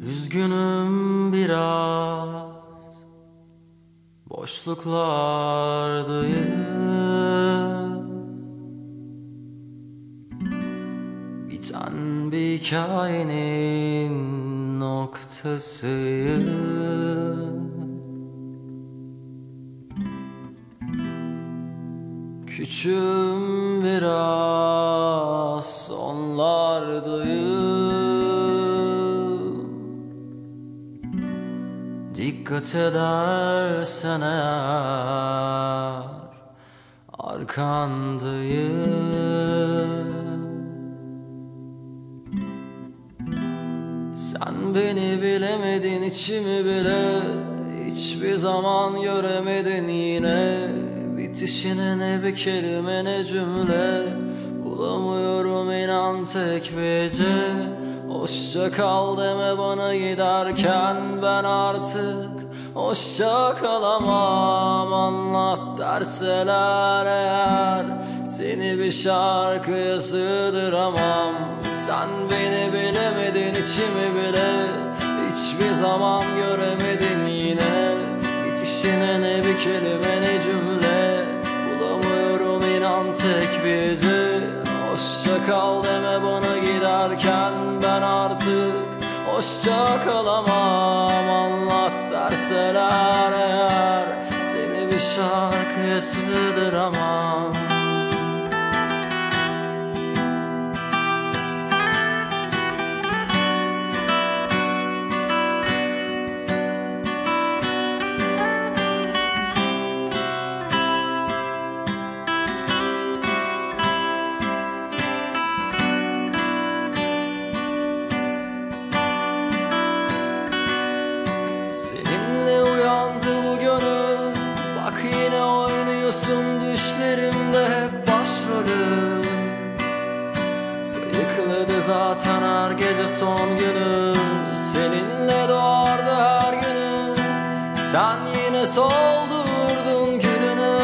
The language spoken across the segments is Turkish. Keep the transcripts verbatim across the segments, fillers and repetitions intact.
Üzgünüm biraz, boşluklardayım. Biten bir hikayenin noktasıyım. Küçüğüm biraz, sonlardayım. Dikkat edersen eğer arkandayım. Sen beni bilemedin, içimi bile hiçbir zaman göremedin yine. Bitişine ne bir kelime ne cümle bulamıyorum inan tek bir hece. Hoşça kal deme bana giderken ben artık hoşça kalamam. Anlat derseler eğer seni bir şarkıya sığdıramam. Sen beni bilemedin, içimi bile hiçbir zaman göremedin yine. Bitişine ne bir kelime ne cümle bulamıyorum inan tek bir hece. Hoşça kal deme bana giderken ben artık hoşça kalamam. Anlat derseler eğer seni bir şarkıya sığdıramam. Yine oynuyorsun düşlerimde hep başrolü. Sayıkladı zaten her gece son günü. Seninle doğardı her günü. Sen yine soldurdun gülünü.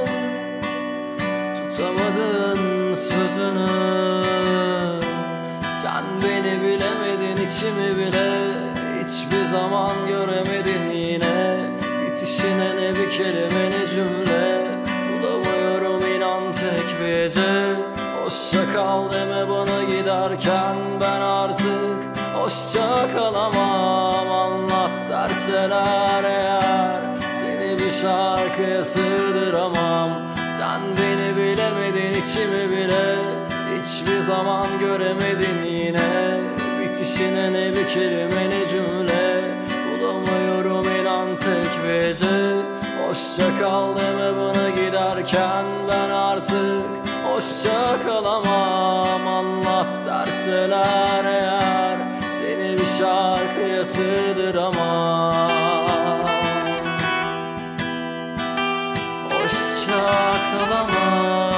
Tutamadın sözünü. Sen beni bilemedin, içimi bile hiçbir zaman göremedin yine. Bitişine ne bir kelime ne cümle bulamıyorum inan tek bir hece. Hoşça kal deme bana giderken ben artık hoşça kalamam. Anlat derseler eğer seni bir şarkıya sığdıramam. Sen beni bilemedin, içimi bile hiçbir zaman göremedin yine. Bitişine ne bir kelime ne cümle bulamıyorum inan tek bir hece. Hoşça kal deme bana giderken ben artık hoşça kalamam. Anlat derseler eğer seni bir şarkıya sığdıramam. Hoşça kalamam.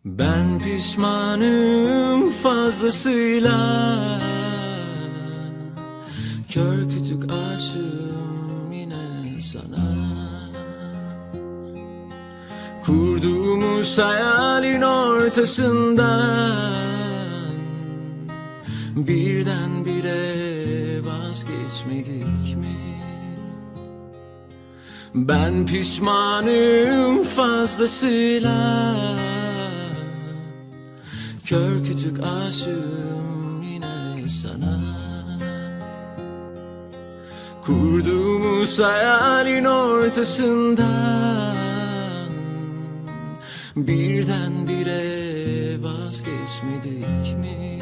Ben pişmanım fazlasıyla, kör kütük aşığım yine sana. Kurduğumuz hayalin ortasından birdenbire vazgeçmedik mi? Ben pişmanım fazlasıyla, kör kütük aşığım yine sana. Kurduğumuz hayalin ortasından birdenbire vazgeçmedik mi?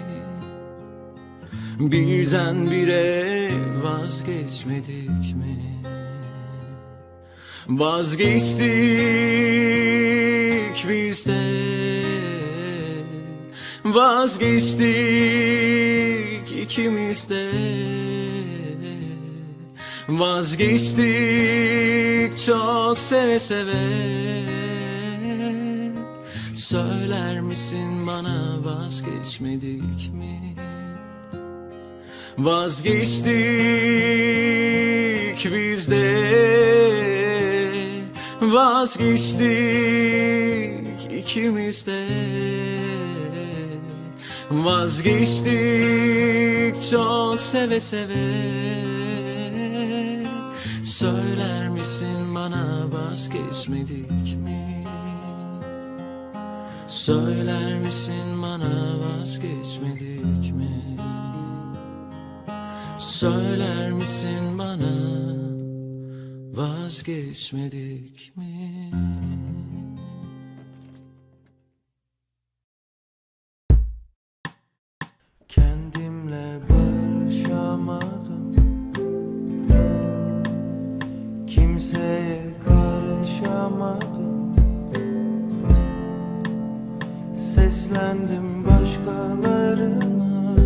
Birdenbire vazgeçmedik mi? Vazgeçtik biz de, vazgeçtik ikimiz de, vazgeçtik çok seve seve. Söyler misin bana vazgeçmedik mi? Vazgeçtik biz de, vazgeçtik ikimiz de, vazgeçtik çok seve seve. Söyler misin bana vazgeçmedik mi? Söyler misin bana vazgeçmedik mi? Söyler misin bana vazgeçmedik mi? Kendimle barışamadım, kimseye karışamadım. Seslendim başkalarına,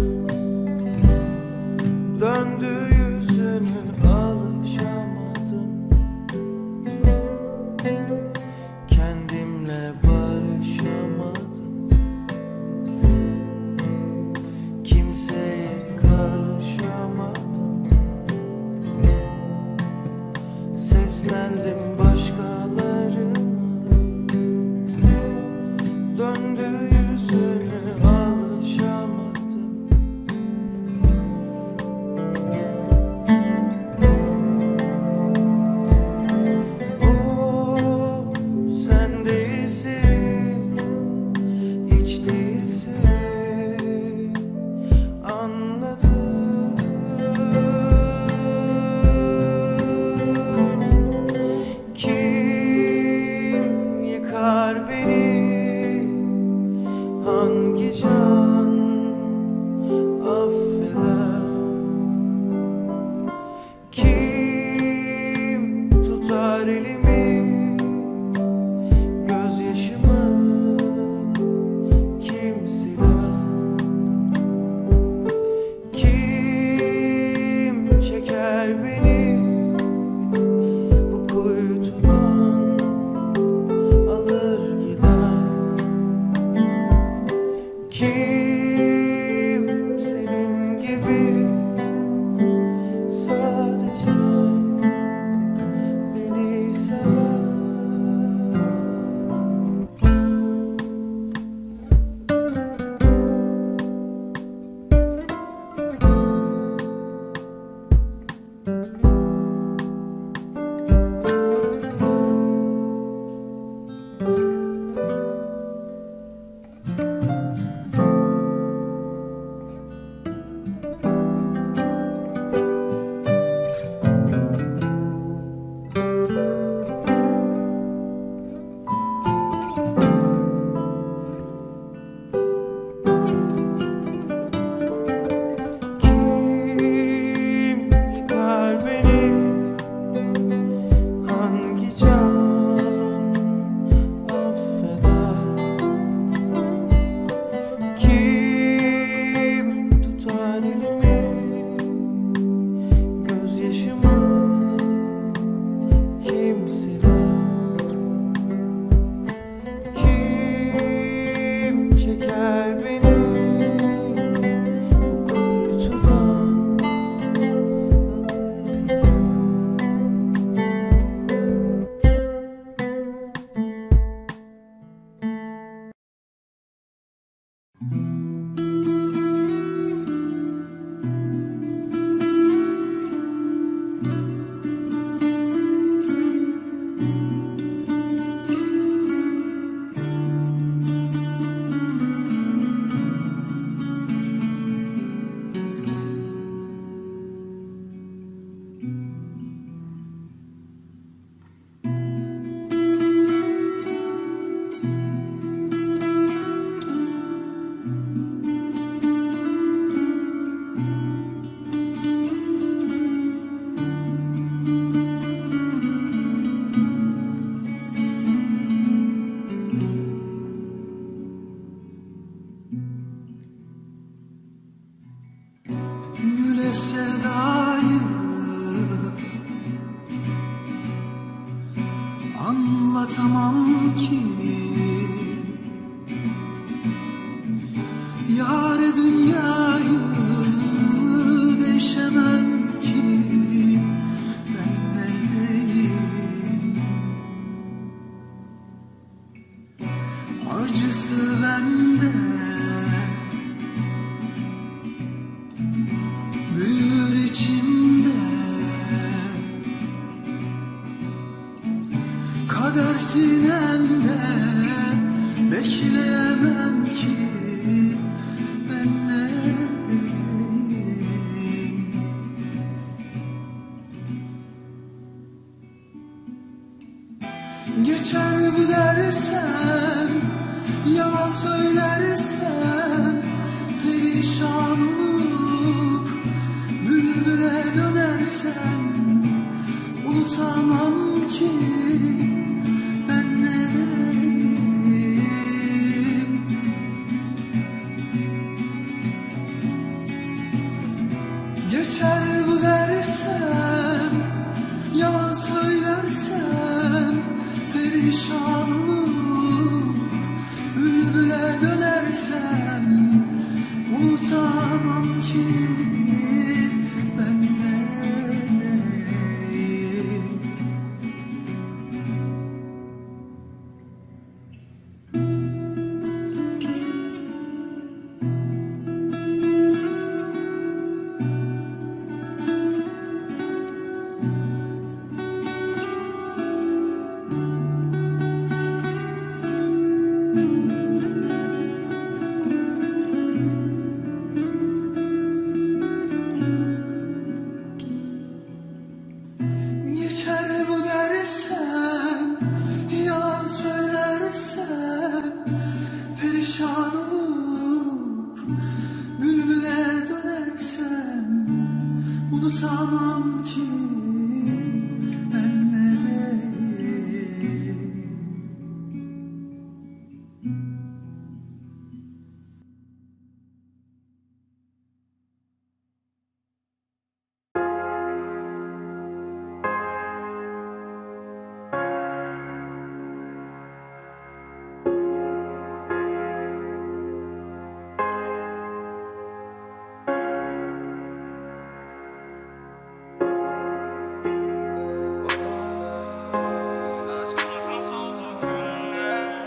döndü yüzünü alışamadım. Kendimle barışamadım, kimseye karışamadım. Seslendim başkalarına, döndü yüzünü alışamadım. anlatamam ki. Yâre dünyayı değişemem ki, ben neyleyim? Acısı bende, büyür içimde. Kader sinemde, bekleyemem ki, ben neredeyim? Geçer bu dersem, yalan söylersem, perişan olup bülbüle dönersem, unutamam ki, ben neredeyim? Geçer bu dersem, yalan söylersem, perişan olup bülbüle dönersem, unutamam ki, ben neredeyim? Geçer bu dersem, yalan söylersem, perişan olup bülbüle dönersem, unutamam ki, ben neredeyim? Aşkımızın solduğu günler,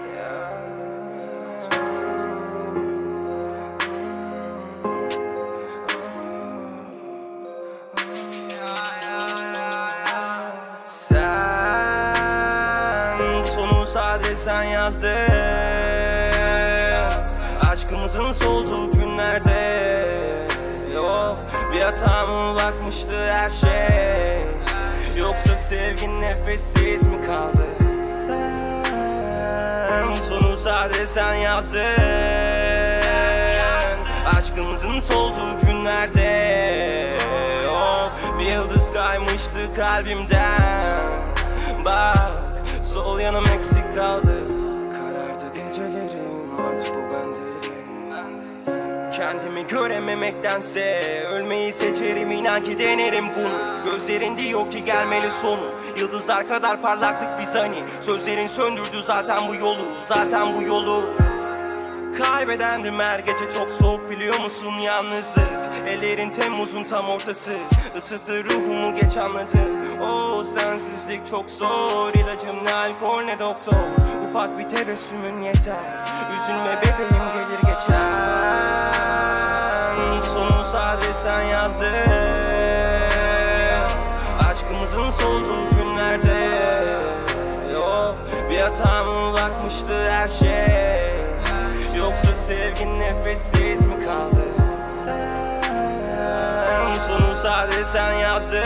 sen sonu sadece sen yazdın. Aşkımızın solduğu günlerde, yok bir hata mı bakmıştı her şey, yoksa sevgin nefessiz mi kaldı? Sen sonu sadece sen yazdın. Aşkımızın solduğu günlerde, oh, bir yıldız kaymıştı kalbimden. Bak sol yanım eksik kaldı. Karardı gecelerim, artık bu ben değilim. Kendimi görememektense ölmeyi seçerim, inan ki denerim bunu. Gözlerin diyor ki gelmeli sonu. Yıldızlar kadar parlaktık biz hani. Sözlerin söndürdü zaten bu yolu, zaten bu yolu. Kaybedendim her gece, çok soğuk biliyor musun yalnızlık. Ellerin Temmuz'un tam ortası, ısıtır ruhumu geç anladım. O sensizlik çok zor, ilacım ne alkol ne doktor. Ufak bir tebessümün yeter, üzülme bebeğim gelir geçer. Sonu sadece sen yazdın. Aşkımızın solduğu günlerde, yok bir hata mı bakmıştı her şey, yoksa sevgin nefessiz mi kaldı? Sen sonu sadece sen yazdın.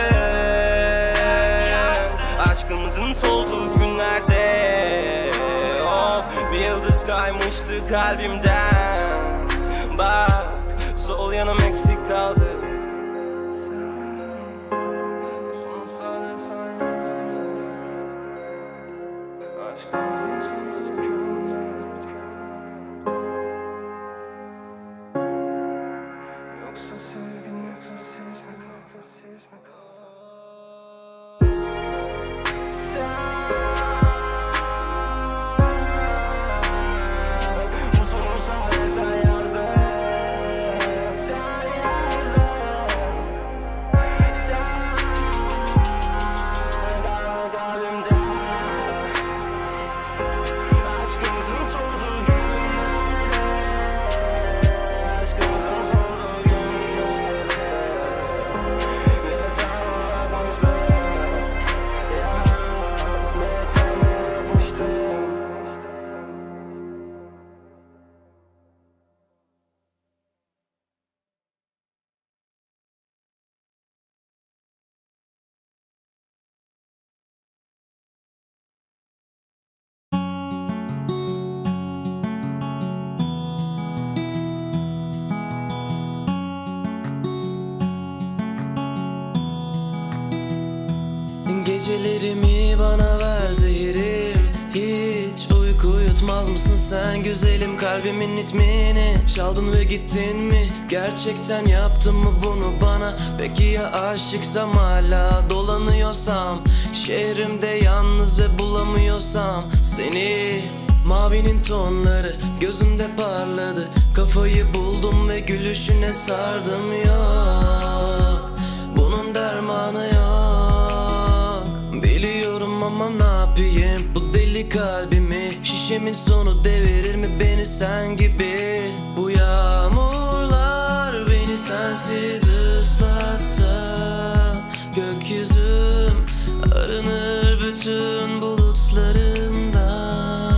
Aşkımızın solduğu günlerde, oh, bir yıldız kaymıştı kalbimden. Bak sol yanım eksik kaldı. Sonu sadece sen yazdın. Aşkımızın solduğu günlerde, yoksa sevgin nefessiz mi kaldı? Sen Gecelerimi bana ver zehirim, hiç uyku uyutmaz mısın sen güzelim kalbimin ritmini? Çaldın ve gittin mi? Gerçekten yaptın mı bunu bana? Peki ya aşıksam, hala dolanıyorsam, şehrimde yalnız ve bulamıyorsam seni? Mavinin tonları gözünde parladı, kafayı buldum ve gülüşüne sardım. Yok, bunun dermanı yok. Biliyorum ama ne yapayım, bu deli kalbimi, şişemin sonu devirir mi beni sen gibi? Bu yağmurlar beni sensiz ıslatsa, gökyüzüm arınır bütün bulutlarımdan.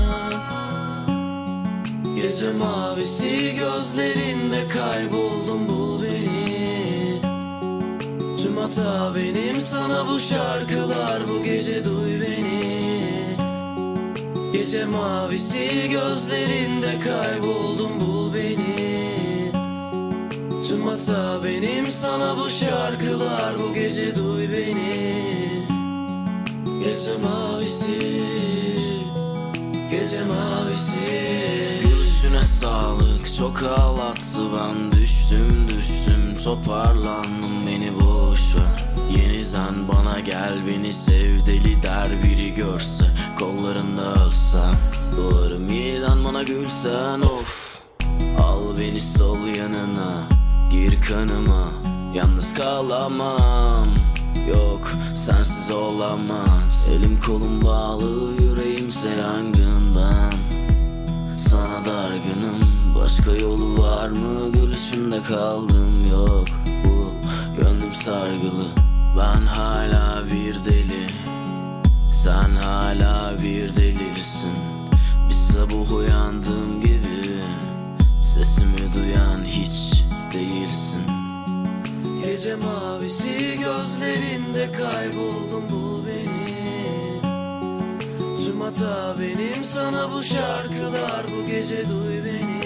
Gece mavisi gözlerinde kayboldum, bul beni. Tüm hata benim, sana bu şarkılar, bu gece duy beni. Gece mavisi gözlerinde kayboldum, bul beni. Tüm hata benim, sana bu şarkılar, bu gece duy beni. Gece mavisi, gece mavisi. Gülüşüne sağlık, çok ağlattı, ben düştüm düştüm toparlandım, beni boş ver. Yeniden bana gel, beni sev, deli der biri görse, kollarında ölsem, doğarım yeniden bana gülsen. Of, al beni sol yanına, gir kanıma, yalnız kalamam. Yok, sensiz olamaz. Elim kolum bağlı, yüreğimse yangından. Sana dargınım, başka yolu var mı? Gülüşünde kaldım, yok. Bu gönlüm sargılı, ben hala bir deli, sen hala bir delirsin. Bir sabah uyandığım gibi, sesimi duyan hiç değilsin. Gece mavisi gözlerinde kayboldum, bul beni. Tüm hata benim, sana bu şarkılar, bu gece duy beni.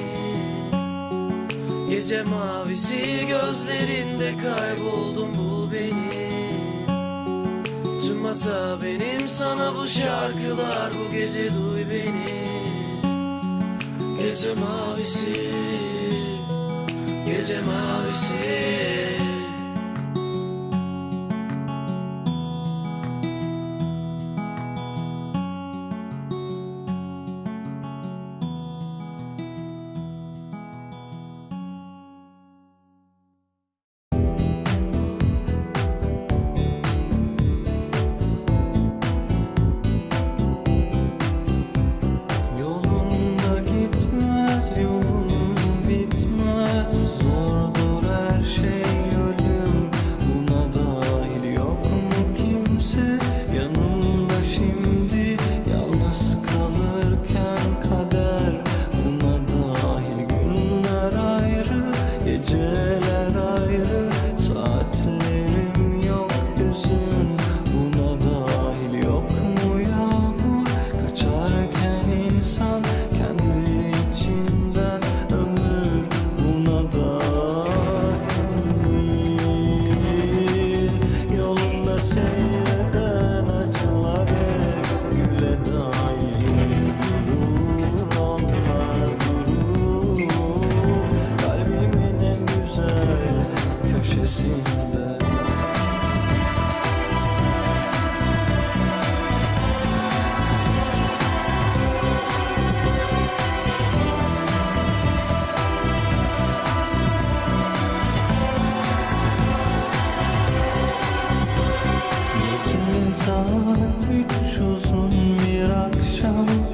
Gece mavisi gözlerinde kayboldum, bul beni. Tüm hata benim, sana bu şarkılar, bu gece duy beni. Gece mavisi, gece mavisi. Saat üç uzun bir akşam,